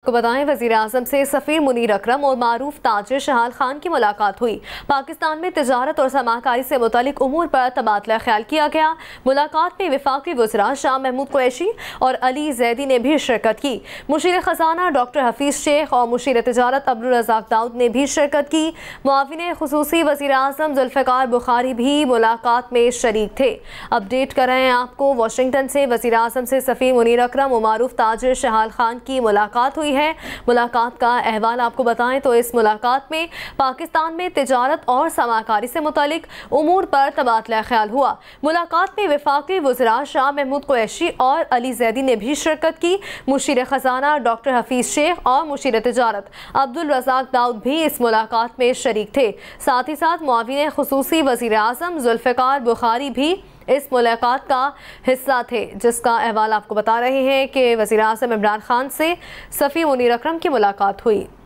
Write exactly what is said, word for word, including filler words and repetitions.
आपको बताएं, वजीर आजम से सफीर मुनीर अकरम और मारूफ ताजिर शहाल खान की मुलाकात हुई। पाकिस्तान में तिजारत और समाकारी से मुतालिक उमूर पर तबादला ख्याल किया गया। मुलाकात में वफाकी वज़रा शाह महमूद कुरैशी और अली जैदी ने भी शिरकत की। मुशीर खजाना डॉक्टर हफीज शेख और मुशीर तिजारत अब्दुल रज़ाक दाऊद ने भी शिरकत की। मुआविन खुसूसी वज़ीर आज़म जुल्फ़िकार बुखारी भी मुलाकात में शरीक थे। अपडेट कर रहे हैं आपको वाशिंगटन से। वज़ीर आज़म से सफीर मुनीर अकरम और मारूफ ताजिर शहाल खान की मुलाकात हुई है। मुलाकात का अहवाल आपको बताएं तो इस मुलाकात में पाकिस्तान में तिजारत और समाकारी से मुतालिक उमूर पर तबादला ख्याल हुआ। मुलाकात में वफाकी वज़रा शाह महमूद कुरैशी और अली जैदी ने भी शिरकत की। मुशीर खजाना डॉक्टर हफीज शेख और मुशीर तिजारत अब्दुल रज़ाक दाऊद भी इस मुलाकात में शरीक थे। साथ ही साथ मुआविन खुसूसी वज़ीर आज़म जुल्फ़िकार बुखारी भी इस मुलाकात का हिस्सा थे, जिसका अहवाल आपको बता रहे हैं कि वज़ीर आज़म इमरान खान से सफ़ी मुनीर अकरम की मुलाकात हुई।